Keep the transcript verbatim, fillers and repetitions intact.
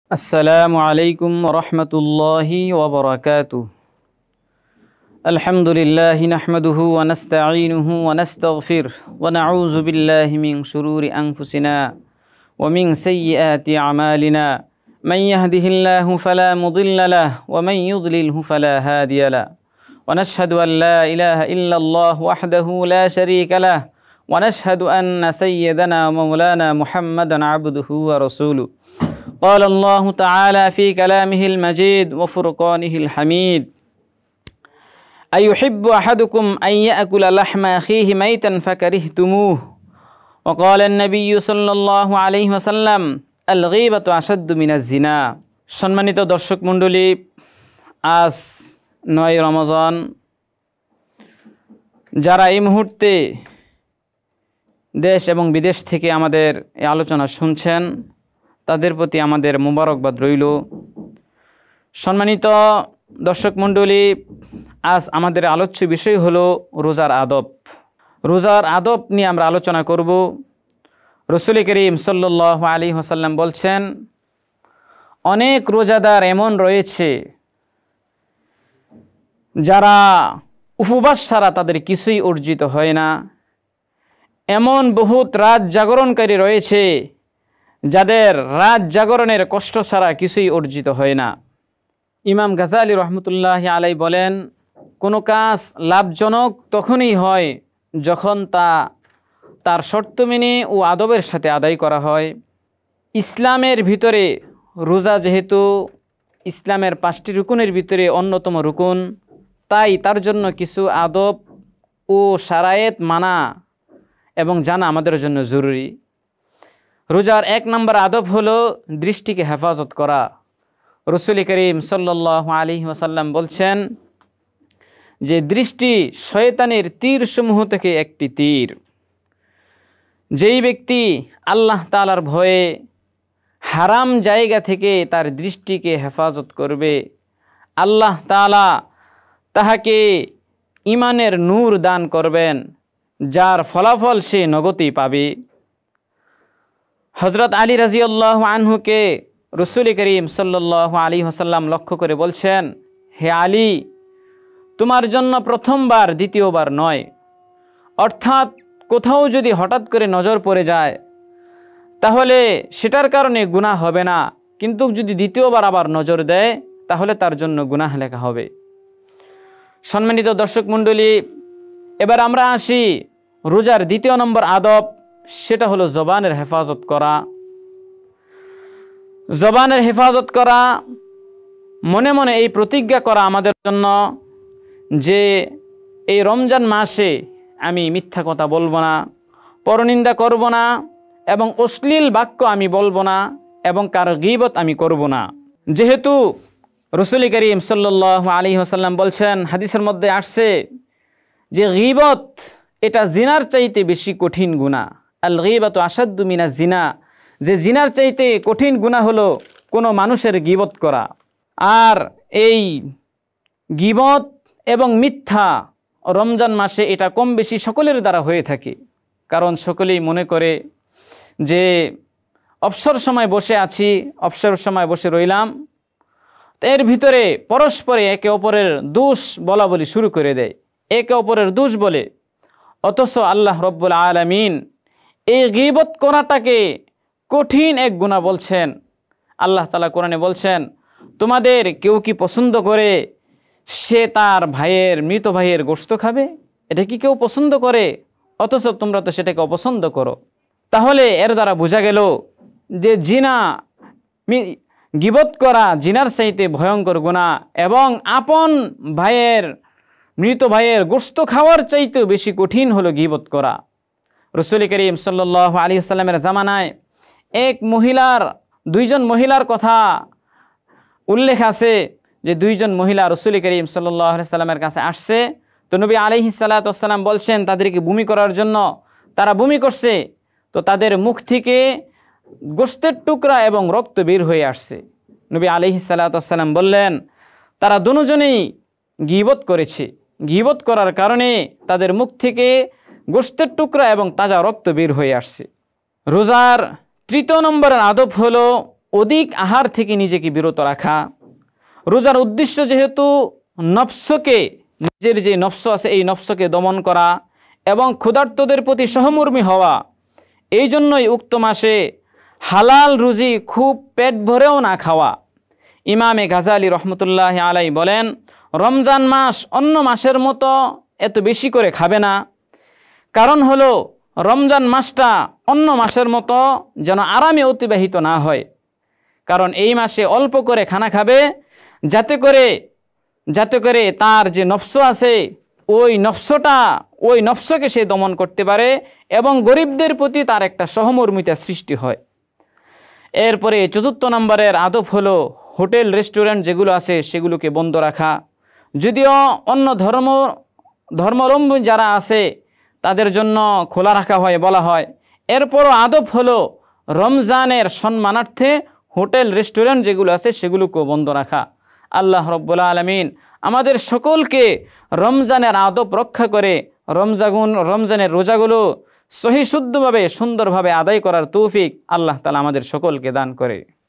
السلام عليكم ورحمة الله وبركاته. الحمد لله نحمده ونستعينه ونستغفره ونعوذ بالله من شرور أنفسنا ومن سيئات أعمالنا من يهده الله فلا مضل له ومن يضلله فلا هادي له ونشهد أن لا إله إلا الله وحده لا شريك له ونشهد أن سيدنا ومولانا محمدا عبده ورسوله. قال الله تعالى في كلامه المجيد وفرقانه الحميد: أيحب أحدكم أن يأكل لحم أخيه ميتا فكرهتموه. وقال النبي صلى الله عليه وسلم: الغيبة أشد من الزنا. সম্মানিত দর্শক মণ্ডলী, আজ নয় রমজান। যারা এই মুহূর্তে দেশ এবং বিদেশ থেকে আমাদের এই আলোচনা শুনছেন, তাদের প্রতি আমাদের মোবারকবাদ রইল। সম্মানিত দর্শক মণ্ডলী, আজ আমাদের আলোচ্য বিষয় হলো রোজার আদব। রোজার আদব নিয়ে আমরা আলোচনা করব। রাসূল করিম সাল্লাল্লাহু আলাইহি ওয়াসাল্লাম বলছেন, অনেক রোজাদার এমন রয়েছে যারা উপবাস ছাড়া তাদের কিছুই অর্জিত হয় না। এমন বহুত রাত জাগরণকারী রয়েছে যাদের রাত জাগরণের কষ্ট ছাড়া কিছুই অর্জিত হয় না। ইমাম গাজালি রহমতুল্লাহ আলাই বলেন, কোনো কাজ লাভজনক তখনই হয় যখন তা তার শর্ত মেনে ও আদবের সাথে আদায় করা হয়। ইসলামের ভিতরে রোজা যেহেতু ইসলামের পাঁচটি রুকুনের ভিতরে অন্যতম রুকুন, তাই তার জন্য কিছু আদব ও শারায়েত মানা এবং জানা আমাদের জন্য জরুরি। রোজার এক নম্বর আদব হলো দৃষ্টিকে হেফাজত করা। রাসূল করিম সাল্লাল্লাহু আলাইহি ওয়াসাল্লাম বলছেন যে দৃষ্টি শয়তানের তীর সমূহ থেকে একটি তীর। যেই ব্যক্তি আল্লাহ তাআলার ভয়ে হারাম জায়গা থেকে তার দৃষ্টিকে হেফাজত করবে, আল্লাহ তাআলা তাহাকে ঈমানের নূর দান করবেন, যার ফলাফল সে নগদেই পাবে। হযরত আলী রাদিয়াল্লাহু আনহুকে রাসূল করিম সাল্লাল্লাহু আলাইহি ওয়াসাল্লাম লক্ষ্য করে বলছেন, হে আলী, তোমার জন্য প্রথমবার দ্বিতীয়বার নয়। অর্থাৎ কোথাও যদি হঠাৎ করে নজর পড়ে যায় তাহলে সেটার কারণে গুনাহ হবে না, কিন্তু যদি দ্বিতীয়বার আবার নজর দেয় তাহলে তার জন্য গুনাহ লেখা হবে। সম্মানিত দর্শক মণ্ডলী, এবার আমরা আসি রোজার দ্বিতীয় নম্বর আদব, সেটা হলো জবানের হেফাজত করা। জবানের হেফাজত করা, মনে মনে এই প্রতিজ্ঞা করা আমাদের জন্য যে এই রমজান মাসে আমি মিথ্যা কথা বলবো না, পরনিন্দা করব না এবং অশ্লীল বাক্য আমি বলবো না এবং কারো গীবত আমি করব না। যেহেতু রাসূল করিম সাল্লাল্লাহু আলাইহি ওয়াসাল্লাম বলছেন, হাদিসের মধ্যে আসছে যে গীবত এটা জিনার চাইতে বেশি কঠিন গুনাহ। আল গীবাতু আশাদ্দু মিনাজ জিনা, যে জিনার চাইতে কঠিন গুনাহ হলো কোনো মানুষের গীবত করা। আর এই গীবত এবং মিথ্যা রমজান মাসে এটা কম বেশি সকলের দ্বারা হয়ে থাকে, কারণ সকলেই মনে করে যে অবসর সময় বসে আছি, অবসর সময় বসে রইলাম, তো এর ভিতরে পরস্পরে একে অপরের দোষ বলা বলি শুরু করে দেয়, একে অপরের দোষ বলে। অথচ আল্লাহ রব্বুল আলামিন এই গীবত করাটাকে কঠিন এক গুনাহ বলছেন। আল্লাহ তাআলা কোরআনে বলছেন, তোমাদের কেউ কি পছন্দ করে সে তার ভাইয়ের মৃত ভাইয়ের গোশত খাবে? এটা কি কেউ পছন্দ করে? অথচ তোমরা তো সেটাকে অপছন্দ করো। তাহলে এর দ্বারা বোঝা গেল যে জিনা, গীবত করা জিনার চাইতে ভয়ঙ্কর গুনাহ এবং আপন ভাইয়ের মৃত ভাইয়ের গোশত খাওয়ার চাইতেও বেশি কঠিন হলো গীবত করা। রাসূল করিম সাল্লাল্লাহু আলাইহি ওয়াসাল্লামের জামানায় এক মহিলার দুইজন মহিলার কথা উল্লেখ আছে যে দুইজন মহিলা রাসূল করিম সাল্লাল্লাহু আলাইহি ওয়াসাল্লামের কাছে আসছে। তো নবী আলাইহিস সালাতু ওয়াস সালাম বলছেন তাদেরকে বমি করার জন্য। তারা বমি করছে, তো তাদের মুখ থেকে গোশতের টুকরা এবং রক্ত বের হয়ে আসছে। নবী আলাইহিস সালাতু ওয়াস সালাম বললেন, তারা দুজনেই গীবত করেছে, গীবত করার কারণে তাদের মুখ থেকে গোশতের টুকরা এবং তাজা রক্ত বের হয়ে আসছে। রোজার তৃতীয় নম্বরের আদব হলো অধিক আহার থেকে নিজেকে বিরত রাখা। রোজার উদ্দেশ্য যেহেতু নফসকে, নিজের যে নফস আছে এই নফসকে দমন করা এবং ক্ষুধার্তদের প্রতি সহমর্মী হওয়া, এই জন্যই উক্ত মাসে হালাল রুজি খুব পেট ভরেও না খাওয়া। ইমামে গাজালি রহমতুল্লাহ আলাই বলেন, রমজান মাস অন্য মাসের মতো এত বেশি করে খাবে না। কারণ হলো রমজান মাসটা অন্য মাসের মতো যেন আরামে অতিবাহিত না হয়। কারণ এই মাসে অল্প করে খানা খাবে, যাতে করে যাতে করে তার যে নফস আছে ওই নফসটা ওই নফসকে সে দমন করতে পারে এবং গরিবদের প্রতি তার একটা সহমর্মিতা সৃষ্টি হয়। এরপরে চতুর্থ নম্বরের আদব হলো হোটেল রেস্টুরেন্ট যেগুলো আছে সেগুলোকে বন্ধ রাখা। যদিও অন্য ধর্ম ধর্মাবলম্বী যারা আছে তাদের জন্য খোলা রাখা হয় বলা হয়, এরপরও আদব হলো রমজানের সম্মানার্থে হোটেল রেস্টুরেন্ট যেগুলো আছে সেগুলোকেও বন্ধ রাখা। আল্লাহ রব্বুল আলামিন আমাদের সকলকে রমজানের আদব রক্ষা করে রমজাগুন রমজানের রোজাগুলো সহি শুদ্ধভাবে সুন্দরভাবে আদায় করার তৌফিক আল্লাহ তাআলা আমাদের সকলকে দান করে।